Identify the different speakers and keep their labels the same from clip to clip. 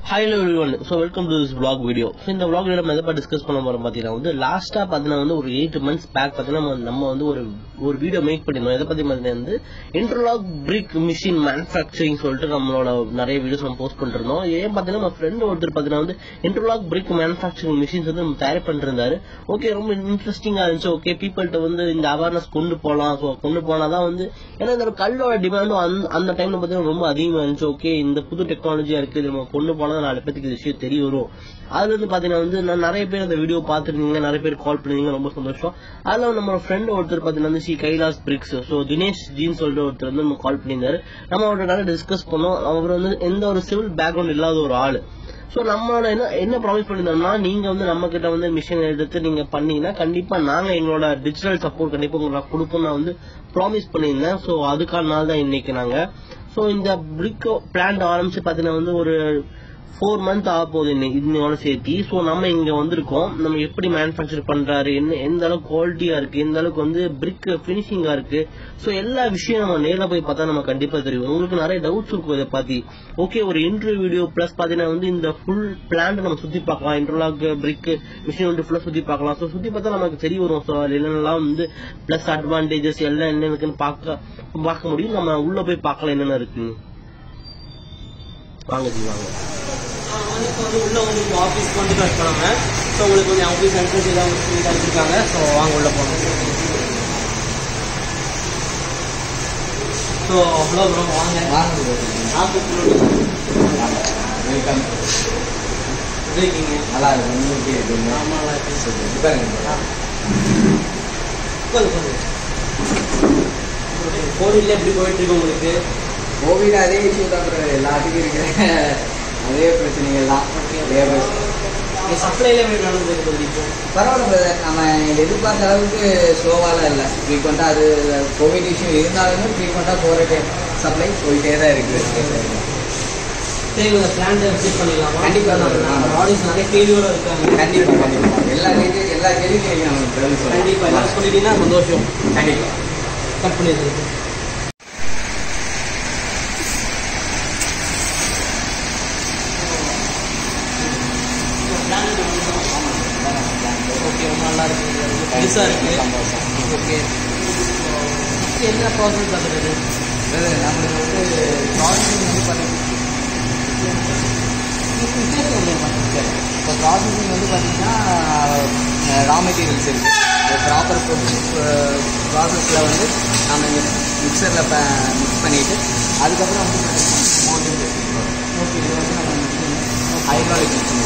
Speaker 1: Hi everyone, so welcome to this vlog video. So in the vlog video நம்ம எதை discuss பண்ண போறோம் பாத்தீங்கன்னா வந்து லாஸ்டா பாத்தீங்கன்னா ஒரு 8 months பேக் பாத்தீங்கன்னா நம்ம வந்து ஒரு வீடியோ மேக் பண்ணிருந்தோம். எதை பத்தி வந்து இன்டர்லாக் பிரிக் மிஷின் மேனுஃபேக்சரிங் சொல்லிட்டு நம்மளோட நிறைய வீடியோஸ் நம்ம போஸ்ட் பண்ணிருந்தோம். ஏன் பாத்தீங்கன்னா நம்ம ஃப்ரெண்ட் ஒருத்தர் பாத்தீங்கன்னா வந்து இன்டர்லாக் பிரிக் மேனுஃபேக்சரிங் மிஷின்ஸ் வந்து நம்ம தயார் பண்ணிருந்தாரு. ஓகே, ரொம்ப இன்ட்ரெஸ்டிங்கா இருந்துச்சு. ஓகே, பீப்பிள்கிட்ட வந்து இந்த அவேர்னஸ் கொண்டு போலாம். ஸோ கொண்டு போனாதான் வந்து ஏன்னா இந்த கல்லோட டிமாண்டும் அந்த டைம்ல பாத்தீங்கன்னா ரொம்ப அதிகமா இருந்துச்சு. ஓகே, இந்த புது டெக்னாலஜியா இருக்கு, நம்ம கொண்டு போனா 4 பேருக்கு விஷயம் தெரிய வரும். அதுல இருந்து பாத்தீங்கன்னா வந்து நான் நிறைய பேர் அந்த வீடியோ பாத்துருந்தீங்க, நிறைய பேர் கால் பண்ணிருந்தீங்க, ரொம்ப சந்தோஷம். அதுல நம்ம ஃப்ரெண்ட் ஒருத்தர் பாத்தீங்கன்னா வந்து கைலாஸ் பிரிக்ஸ், ஸோ தினேஷ் ஜின்னு சொல்லிட்டு ஒருத்தர் வந்து நம்ம கால் பண்ணியிருந்தாரு. நம்ம அவரோட நிறைய டிஸ்கஸ் பண்ணோம். அவர் வந்து எந்த ஒரு சிவில் பேக்ரவுண்ட் இல்லாத ஒரு ஆளு. சோ நம்மளோட என்ன ப்ராமிஸ் பண்ணிருந்தோம்னா, நீங்க வந்து நம்ம கிட்ட வந்து மிஷின் எடுத்து நீங்க பண்ணீங்கன்னா கண்டிப்பா நாங்க எங்களோட டிஜிட்டல் சப்போர்ட் கண்டிப்பா உங்களுக்கு கொடுப்போம் நான் வந்து ப்ராமிஸ் பண்ணியிருந்தேன். சோ அதுக்கான நாள் தான் இன்னைக்கு நாங்க. சோ இந்த பிரிக் பிளான்ட் ஆரம்பிச்சு பாத்தீங்கன்னா வந்து ஒரு 4 months ஆக போகுது இன்னோட சேர்த்தி. சோ நம்ம இங்க வந்திருக்கோம். நம்ம எப்படி மேனுஃபேக்சர் பண்றாரு, எந்த அளவுக்கு குவாலிட்டியா இருக்கு, எந்த அளவுக்கு வந்து பிரிக் பினிஷிங்கா இருக்கு, சோ எல்லா விஷயம் நம்ம நேரில் போய் பார்த்தா நம்ம கண்டிப்பா தெரியும். உங்களுக்கு நிறைய டவுட்ஸ் இருக்கும் இதை பத்தி. ஓகே, ஒரு இன்டர்வியூ வீடியோ பிளஸ் பாத்தீங்கன்னா வந்து இந்த ஃபுல் பிளான்ட் நம்ம சுத்தி பார்க்கலாம். இன்டர்லாக் பிரிக் மிஷின் வந்து ஃபுல்லா சுத்தி பார்க்கலாம். சோ சுத்தி பார்த்தா நமக்கு தெரிய வரும். ஸோ என்னென்னலாம் வந்து பிளஸ் அட்வான்டேஜஸ் எல்லாம் என்ன இருக்குன்னு பார்க்க முடியும். நம்ம உள்ள போய் பார்க்கலாம் என்னென்ன இருக்கு. வாங்க
Speaker 2: இப்போ வந்து உள்ள வந்து ஆஃபீஸ் வந்து வைப்பாங்க. ஸோ உங்களுக்கு வந்து ஆஃபீஸ் என்ட்ரன்ஸ் எல்லாம் வச்சுருக்காங்க. ஸோ வாங்க உள்ள போகணும். ஸோ அவ்வளோ வாங்க
Speaker 3: வெல்கம்.
Speaker 2: எப்படி இருக்கீங்க?
Speaker 3: நல்லா இருக்கு. உங்களுக்கு இருக்கீங்க?
Speaker 2: ஆமாம், நல்லா இருக்கு. கோவிட்ல எப்படி போயிட்டு இருக்கு உங்களுக்கு?
Speaker 3: கோவிட் அதே இஷ்யூ தான் எல்லாத்துக்கும் இருக்கிற அதே பிரச்சனைகள் தான்.
Speaker 2: சப்ளைல எப்படி நடந்துருக்கு? இப்போ
Speaker 3: பரவாயில்ல பிரதர், நம்ம எதிர்பார்த்த அளவுக்கு ஸ்லோவாலாம் இல்லை. ஃப்ரீக்வெண்ட்டாக அது கோவிட் இஷ்யூ இருந்தாலுமே ஃப்ரீக்வெண்ட்டாக போகிற சப்ளை போயிட்டே தான் இருக்குது.
Speaker 2: சரி, இந்த பிளான்ட் விசிட் பண்ணிடலாமா?
Speaker 3: கண்டிப்பாக
Speaker 2: ஆடியன்ஸ் நிறைய கேள்வியோட இருக்காங்க.
Speaker 3: கண்டிப்பாக எல்லா கேள்வியும் நம்ம
Speaker 2: கண்டிப்பாக எல்லாம் சொல்லிட்டீங்கன்னா சந்தோஷம்.
Speaker 3: கண்டிப்பாக
Speaker 2: கட் பண்ணிடுறது. ஓகே, நல்லா இருக்கு, பெருசாக இருக்கு. ஓகே, என்ன ப்ராசஸ் ஆகுறது?
Speaker 3: நம்மளுக்கு வந்து ப்ராசஸிங் வந்து பார்த்தீங்கன்னா இப்போ ப்ராசஸிங் வந்து பார்த்தீங்கன்னா ரா மெட்டீரியல்ஸ் இருக்குது. ஒரு ப்ராப்பர் ப்ராசஸில் வந்து நம்ம இங்கே மிக்சரில் மிக்ஸ் பண்ணிவிட்டு அதுக்கப்புறம் வந்து பார்த்தீங்கன்னா மோல்டிங் வச்சுருக்கோம். ஓகே, இது வந்து நம்ம ஹைட்ராலிக் மிஷின்.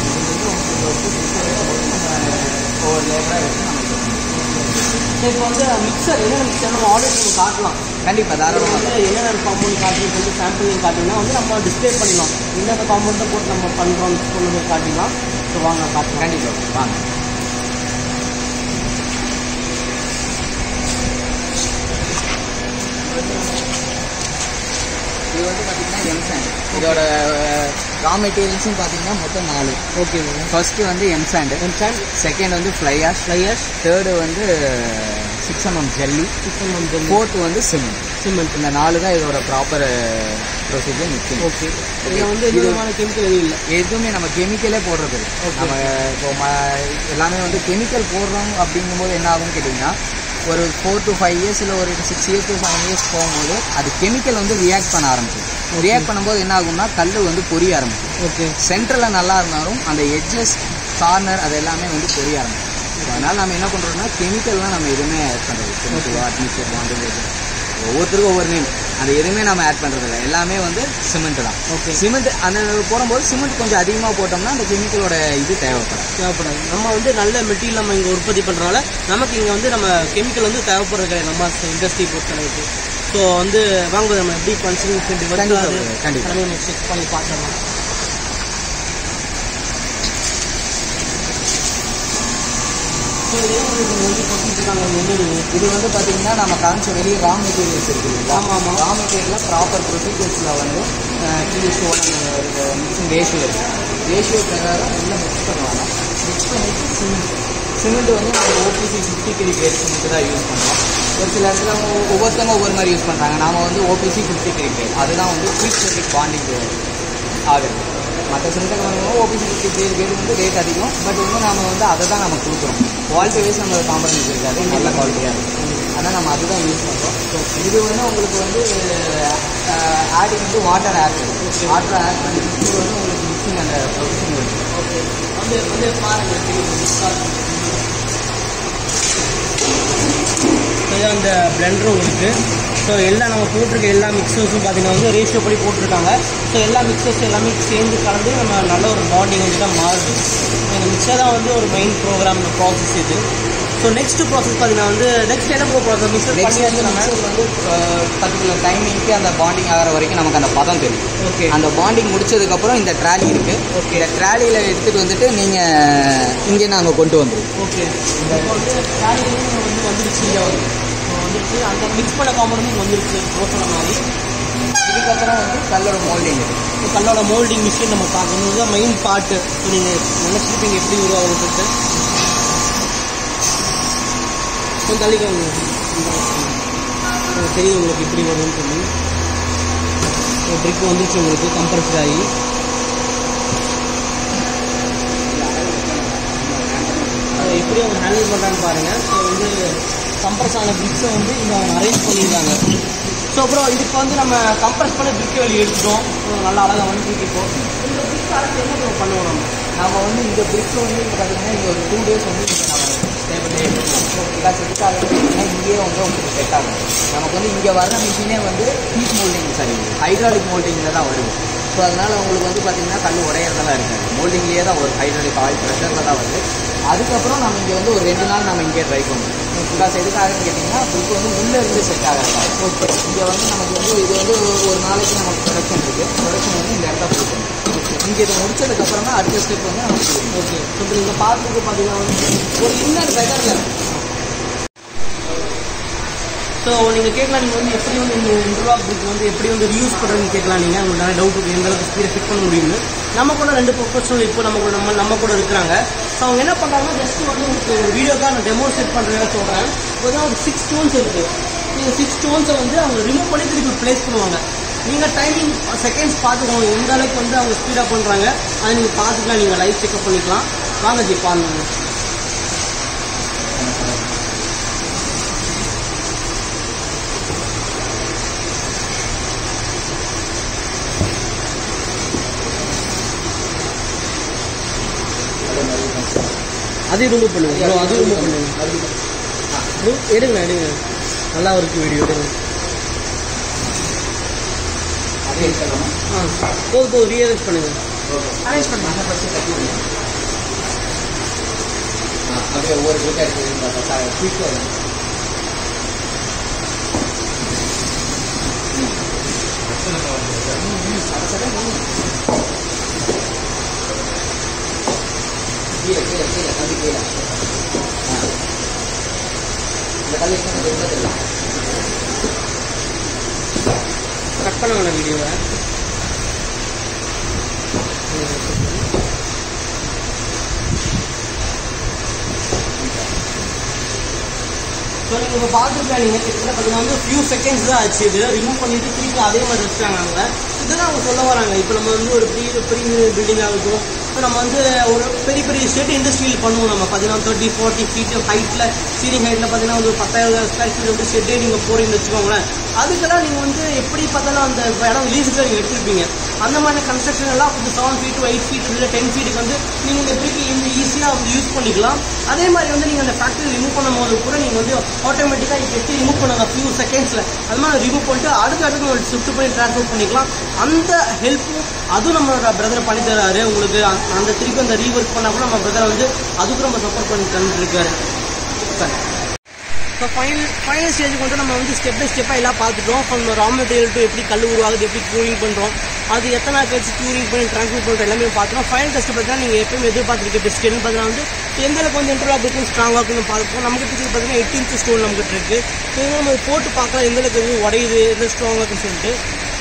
Speaker 3: ஒவ்வொரு லேபராக வச்சு நம்ம
Speaker 2: இப்போ வந்து மிக்சர் என்னென்ன மிக்சர் நம்ம ஆர்டர் நம்ம காட்டலாம்.
Speaker 3: கண்டிப்பாக தாராளமாக
Speaker 2: வந்து என்னென்ன காம்பவுண்ட் காட்டுன்னு சொல்லி சாம்பிளிங் காட்டிங்கன்னா வந்து நம்ம டிஸ்பிளே பண்ணிடலாம். என்னென்ன காம்பவுண்டை போட்டு நம்ம பண்ணுறோம் மிக்ஸ் பண்ணி காட்டிக்கலாம். ஸோ வாங்க காட்டலாம்.
Speaker 3: கண்டிப்பாக வாங்க. இது வந்து பார்த்தீங்கன்னா எம்சாண்ட். இதோட ரா மெட்டீரியல்ஸும் பார்த்தீங்கன்னா மொத்தம் 4.
Speaker 2: ஓகே,
Speaker 3: ஃபர்ஸ்ட் வந்து எம்சாண்ட், செகண்ட் வந்து ஃப்ளையாஷ், தேர்டு வந்து 6 mm ஜல்லி,
Speaker 2: 6 mm ஜல்லி,
Speaker 3: ஃபோர்த்து வந்து சிமெண்ட். இந்த 4 தான் இதோட ப்ராப்பர் ப்ரொசீஜர் மிக்சிங்.
Speaker 2: ஓகே, இதில் வந்து எந்த விதமான கெமிக்கல் எதுவும் இல்லை.
Speaker 3: எதுவுமே நம்ம கெமிக்கலே போடுறது இல்லை. நம்ம இப்போ எல்லாமே வந்து கெமிக்கல் போடுறோம் அப்படிங்கும்போது என்ன ஆகும்னு கேட்டிங்கன்னா, ஒரு 4 to 5 years இல்லை ஒரு 6 years to 7 years போகும்போது அது கெமிக்கல் வந்து ரியாக்ட் பண்ண ஆரம்பிச்சு. ரியாக்ட் பண்ணும்போது என்ன ஆகும்னா கல் வந்து பொரிய ஆரம்பிக்கும்.
Speaker 2: ஓகே, சென்டரில்
Speaker 3: நல்லா இருந்தாலும் அந்த எட்ஜஸ் கார்னர் அது எல்லாமே வந்து பொரிய ஆரம்பிக்கும். அதனால் நம்ம என்ன பண்ணுறோம்னா கெமிக்கல்லாம் நம்ம எதுவுமே ஆட் பண்ணுறது கெமிக்கலோ அட்மிக்சர் பாண்டு ஒவ்வொருத்தருக்கும் ஒவ்வொரு நேம், அது எதுவுமே நம்ம ஆட் பண்ணுறதில்ல. எல்லாமே வந்து சிமெண்ட் தான். ஓகே, சிமெண்ட் அந்த போடும்போது சிமெண்ட் கொஞ்சம் அதிகமாக போட்டோம்னா அந்த கெமிக்கலோட இது தேவைப்படாது.
Speaker 2: நம்ம வந்து நல்ல மெட்டீரியல் நம்ம இங்கே உற்பத்தி பண்ணுறதுனால நமக்கு இங்கே வந்து நம்ம கெமிக்கல் வந்து தேவைப்படுறது கிடையாது நம்ம இண்டஸ்ட்ரி பொறுத்தளவுக்கு. ஸோ வந்து வாங்கும்போது நம்ம எப்படி கன்சியூம்
Speaker 3: கண்டிப்பாக
Speaker 2: நம்ம செக் பண்ணி பார்த்துடலாம்.
Speaker 3: இது வந்து பார்த்தீங்கன்னா நம்ம காமிச்ச வெளியே ரா மெட்டீரியல்ஸ் இருக்குது.
Speaker 2: ஆமாம்,
Speaker 3: ரா மெட்டீரியலில் ப்ராப்பர் ப்ரொசீஜர்ஸில் வந்து 3:1 மிக்சிங் ரேஷியோ இருக்குது. ரேஷியோ பிரகாரம் எல்லாம் மிக்ஸ் பண்ணுவாங்க. மிக்ஸ் பண்ணிவிட்டு சிமெண்ட் வந்து நம்ம OPC 53 கிரேட் சிமெண்ட் தான் யூஸ் பண்ணுவோம். ஒரு சில இடத்துல ஒவ்வொருத்தவங்க ஒவ்வொரு மாதிரி யூஸ் பண்ணுறாங்க. நாம் வந்து OPC 53 கிரேட் அதுதான் வந்து ப்ரீ ஸ்டெட்டிக் பாண்டிங் ஆகுது. மற்ற சிமெண்ட் வாங்குவோம் ஓபிசி பேர் வந்து ரேட் அதிகம். பட் வந்து நம்ம வந்து அதை தான் நம்ம கொடுக்குறோம். குவாலிட்டி வைஸ் நம்ம காம்ப்ரமைஸ் இருக்காது, நல்ல குவாலிட்டியாக இருக்கும். ஆனால் நம்ம அதுதான் யூஸ் பண்ணுறோம். இது வந்து உங்களுக்கு வந்து ஆடிங் வந்து வாட்டர் ஆட் பண்ணி இது வந்து உங்களுக்கு மிக்சிங் அந்த ப்ரொசஸிங் இருக்குது.
Speaker 2: ஓகே, வந்து பாருங்கள் அந்த பிளெண்டரும் உங்களுக்கு. ஸோ எல்லாம் நம்ம போட்டிருக்க எல்லா மிக்சர்ஸும் பார்த்தீங்கன்னா வந்து ரேஷியோ படி போட்டிருக்காங்க. ஸோ எல்லா மிக்சர்ஸும் எல்லாமே சேர்ந்து கலந்து நம்ம நல்ல ஒரு பாண்டிங் வந்து தான் மாறுது. இந்த மிக்சர் தான் வந்து ஒரு மெயின் ப்ரோக்ராம் ப்ராசஸ் இது. ஸோ நெக்ஸ்ட் ப்ராசஸ் பார்த்தீங்கன்னா வந்து நெக்ஸ்ட் என்ன ப்ராசஸ் மிக்சர்
Speaker 3: பண்ணியாச்சு. நம்ம வந்து பர்டிகுலர் டைமிங்க்கு அந்த பாண்டிங் ஆகிற வரைக்கும் நமக்கு அந்த பதம் தெரியும்.
Speaker 2: ஓகே,
Speaker 3: அந்த பாண்டிங் முடிச்சதுக்கப்புறம் இந்த ட்ராலி இருக்குது. ஓகே, இந்த ட்ராலியில் எடுத்துகிட்டு வந்துட்டு நீங்கள் இங்கே நாங்கள் கொண்டு வந்துடுவோம்.
Speaker 2: ஓகே, இப்போ வந்து ட்ராலிலேயும் வந்து வந்துருச்சு. இங்கே வந்துருச்சு அந்த மிக்ஸ் பண்ண காம்பவுண்டும் வந்துருச்சு ரோசன மாதிரி.
Speaker 3: இதுக்கப்புறம் வந்து கல்லோட மோல்டிங்.
Speaker 2: கல்லோட மோல்டிங் மிஷின் நம்ம பார்க்கணும். இதுதான் மெயின் பார்ட்டு. நீங்கள் நினச்சிருப்பீங்க எப்படி உருவாகும்னு சொல்லிட்டு. கொஞ்சம் தள்ளிக்கோங்க, தெரியும் உங்களுக்கு எப்படி வரும்னு சொல்லி. ட்ரிக் வந்துருச்சு உங்களுக்கு கம்ப்ரஸ்ட் ஆகி. எப்படி அவங்க ஹேண்டில் பண்ணுறான்னு பாருங்கள். ஸோ வந்து கம்ப்ரஸ் ஆன பிரிக்ஸை வந்து இங்கே அவங்க அரேஞ்ச் பண்ணியிருக்காங்க. ஸோ அப்புறம் இதுக்கு வந்து நம்ம கம்ப்ரஸ் பண்ண பிரிக்கை வெளியே எடுத்துட்டோம். நல்லா அழகாக வந்து தூக்கிப்போம். இந்த பிரிக் அரைச்சி என்ன பண்ணுவோம்
Speaker 3: நம்ம வந்து இந்த பிரிக்ஸை வந்து இப்போ பார்த்தீங்கன்னா இங்கே ஒரு 2 days வந்து இங்கே நம்ம டேபிளே எடுத்துக்கலாம். பிகாஸ் எதுக்காக இங்கேயே வந்து உங்களுக்கு செட் ஆகும். நமக்கு வந்து இங்கே வர்ற மிஷினே வந்து ஹீட் மோல்டிங், சரி ஹைட்ராலிக் மோல்டிங்கில் தான் வருது. ஸோ அதனால் உங்களுக்கு வந்து பார்த்திங்கன்னா கல் உடையிறதெல்லாம் இருக்காது. மோல்டிங்லேயே தான் ஒரு ஹைட்ராலிக் ஆயில் ப்ரெஷரில் தான் வருது. அதுக்கப்புறம் நம்ம இங்கே வந்து ஒரு 2 நாள் நம்ம இங்கே ட்ரை பண்ணுவோம். பிகாஸ் எதுக்காகன்னு கேட்டிங்கன்னா புக்கு வந்து உள்ளே இருந்து செட் ஆகாது. ஓகே, இங்கே வந்து நமக்கு வந்து இது வந்து ஒரு நாளைக்கு நமக்கு ப்ரொடக்ஷன் இருக்குது. ப்ரொடக்ஷன் வந்து இந்த இடத்துல கொடுக்கணும். இங்கே இதை முடிச்சதுக்கப்புறம் தான் அடுத்த ஸ்டெப் வந்து நமக்கு.
Speaker 2: ஓகே, ஸோ இப்போ நீங்கள் பார்த்துட்டு பார்த்தீங்கன்னா வந்து ஒரு இன்னர் பெட்டரில். ஸோ நீங்கள் கேட்கலாம், நீங்கள் வந்து எப்படி வந்து இந்த இன்டர்லாக் பிரிக் வந்து எப்படி வந்து ரியூஸ் பண்ணுறதுன்னு கேட்கலாம். நீங்கள் உங்களுக்கு நிறைய டவுட் இருக்குது, எந்த அளவுக்கு ஸ்பீடை ஃபிட் பண்ண முடியும்னு. நம்ம கூட 2 ப்ரொஃபஷனல் இப்போ நம்ம கூட இருக்கிறாங்க. ஸோ அவங்க என்ன பண்ணுறாங்கன்னா ஜஸ்ட் வந்து உங்களுக்கு ஒரு வீடியோக்காக நான் டெமோ செட் பண்ணுறேன்னு சொல்கிறேன். இப்போ தான் ஒரு 6 ஸ்டோன்ஸ் இருக்குது. நீங்கள் 6 ஸ்டோன்ஸை வந்து அவங்க ரிமூவ் பண்ணி திருப்பி ப்ளேஸ் பண்ணுவாங்க. நீங்கள் டைமிங் செகண்ட்ஸ் பார்த்துக்கோங்க எந்த அளவுக்கு வந்து அவங்க ஸ்பீடாக பண்ணுறாங்க. அதை நீங்கள் பார்த்துக்கலாம், நீங்கள் லைவ் செக்அப் பண்ணிக்கலாம். வாங்க ஜி பாருங்க. அதையும் ரிமூவ் பண்ணுங்க, அதையும் ரிமூவ் பண்ணுங்க. எடுங்க நல்லா இருக்கு வீடியோ எடுங்க. போதும் ரீஅரேஞ்ச் பண்ணுங்க. அரேஞ்ச் பண்ணுங்க.
Speaker 3: அப்படியே ஒவ்வொரு வீட்டாக இருக்குது. குயிக்காக கீழே கீழே கீழே கம்பி கீழே இந்த கல் தெரியல.
Speaker 2: கட் பண்ண வேணாம் வீடியோவை. ஸோ நீங்கள் இப்போ பார்த்துருக்கேன். நீங்கள் கிட்டத்தட்ட பார்த்தீங்கன்னா வந்து ஃபியூ செகண்ட்ஸ் தான் ஆச்சு. இது ரிமூவ் பண்ணிட்டு திருப்பி அதே மாதிரி வச்சுட்டாங்க. அவங்க இதுதான் அவங்க சொல்ல வராங்க. இப்போ நம்ம வந்து ஒரு பெரிய பில்டிங் ஆகட்டும், இப்போ நம்ம வந்து ஒரு பெரிய ஷெட் இண்டஸ்ட்ரியில் பண்ணுவோம். நம்ம பார்த்தீங்கன்னா 30-40 ஃபீட் ஹைட்டில் சீலிங் ஹைட்டில் பார்த்தீங்கன்னா ஒரு 10,000 ஸ்கொயர் ஃபீட் வந்து ஷெட்டே நீங்கள் போகிறீங்கன்னு வச்சுக்கோங்களேன். அதுக்கெல்லாம் நீங்கள் வந்து எப்படி பார்த்தாலும் அந்த இடம் லீஸுக்கு நீங்கள் எடுத்துருப்பீங்க. அந்த மாதிரி கன்ஸ்ட்ரக்ஷன் எல்லாம் வந்து 7 feet to 8 feet இல்லை 10 feet வந்து நீங்கள் இந்த பிரிக்கு ஈஸியாக வந்து யூஸ் பண்ணிக்கலாம். அதே மாதிரி வந்து நீங்கள் அந்த ஃபேக்ட்ரி ரிமூவ் பண்ணும் போது கூட நீங்கள் வந்து ஆட்டோமேட்டிக்காக இப்போ எப்படி ரிமூவ் பண்ணுங்க ஃபியூ செகண்ட்ஸில் அது மாதிரி ரிமூவ் பண்ணிட்டு அடுத்து நம்ம ஷிஃப்ட் பண்ணி ட்ரான்ஸ்ஃபர் பண்ணிக்கலாம். அந்த ஹெல்ப்பும் அதுவும் நம்மளோட பிரதர் பண்ணி தராரு உங்களுக்கு. அந்த திருப்பி அந்த ரீவொர்க் பண்ணால் கூட நம்ம பிரதர் வந்து அதுக்கும் நம்ம சப்போர்ட் பண்ணி தந்துருக்காரு. ஸோ ஃபைனல் ஸ்டேஜுக்கு வந்து நம்ம வந்து ஸ்டெப் பை ஸ்டெப்பாக எல்லாம் பார்த்துட்டோம். ஃப்ரம் ரா மெட்டீரியல் டு எப்படி கல் உருவாகுது, எப்படி க்யூரிங் பண்ணுறோம், அது எத்தனை நாள் கழிச்சு க்யூரிங் பண்ணி ட்ரான்ஸ்ஃபர் பண்ணுறோம் எல்லாமே பார்த்துட்டோம். ஃபைனல் டெஸ்ட் பார்த்தீங்கன்னா நீங்கள் எப்பயும் எதிர்பார்த்துருக்க பெஸ்ட் என்னன்னு பார்த்தீங்கன்னா வந்து எந்த அளவுக்கு வந்து இன்டர்லாக் இருக்கும் ஸ்ட்ராங்காக இருக்குன்னு பார்த்துப்போம். நமக்கு பார்த்தீங்கன்னா 8 inch ஸ்டோன் நமக்கு இருக்குது. ஸோ நம்ம போட்டு பார்க்கலாம் எந்த அளவுக்கு வந்து உடையுது, எந்த ஸ்ட்ராங்காக இருக்குன்னு சொல்லிட்டு.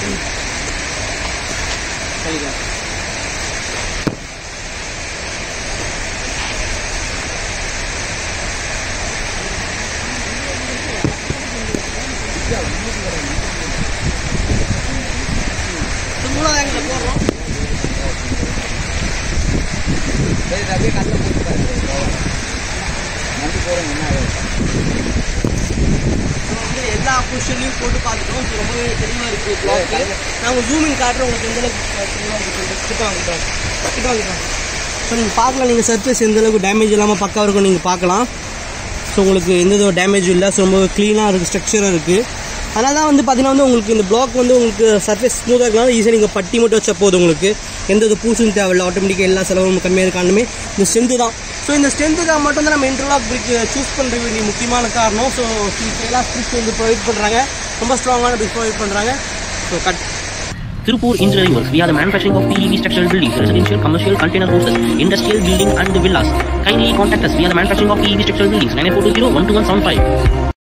Speaker 2: சரிங்க, மூணாவது ஆங்கிள் போடுறோம்.
Speaker 3: இது அப்படியே கல்லில் போட்டு பாருங்க நம்பி போகிறோம் என்ன ஆகும்.
Speaker 2: வந்து எல்லா பொசிஷன்லையும் போட்டு பார்த்துட்டோம். ஸோ ரொம்பவே தெளிவாக இருக்குது பிளாக்கு. நாங்கள் ஜூமிங் காட்டுறோம் உங்களுக்கு எந்த அளவுக்கு தெளிவாக இருக்குது. கிட்ட ஸோ நீங்கள் பார்க்கலாம், நீங்கள் சர்ஃபேஸ் எந்த அளவுக்கு டேமேஜ் இல்லாமல் பக்காவாக இருக்கும் நீங்கள் பார்க்கலாம். ஸோ உங்களுக்கு எந்த ஒரு டேமேஜும் இல்லை. ஸோ ரொம்ப க்ளீனாக இருக்குது, ஸ்ட்ரக்சராக இருக்குது. அதனால தான் வந்து பார்த்தீங்கன்னா வந்து உங்களுக்கு இந்த பிளாக் வந்து உங்களுக்கு சர்ஃபேஸ் ஸ்மூத்தாக இருக்கனால ஈஸியாக நீங்கள் பட்டி மட்டும் வச்சா போதும். உங்களுக்கு எந்த ஒரு பூசும் தேவையில்லை. ஆட்டோமேட்டிக்காக எல்லா செலவும் கம்மியாக இருக்கானுமே இந்த ஸ்ட்ரென்த்து தான். ஸோ இந்த ஸ்ட்ரென்த்துக்காக மட்டும் தான் நம்ம இன்டர்லாக் பிரிக் சூஸ் பண்ணுற வேண்டிய முக்கியமான காரணம். ஸோ எல்லா ஸ்ட்ரிக்ஸ் வந்து ப்ரொவைட் பண்ணுறாங்க, ரொம்ப ஸ்ட்ராங்கான பிரிக் ப்ரொவைட் பண்ணுறாங்க. So
Speaker 1: Tirupur Engineering Works. We are the manufacturing of PEV structural buildings, residential, commercial, container houses, industrial building and villas. Kindly contact us. We are the manufacturing of PEV structural buildings. 9420 12175.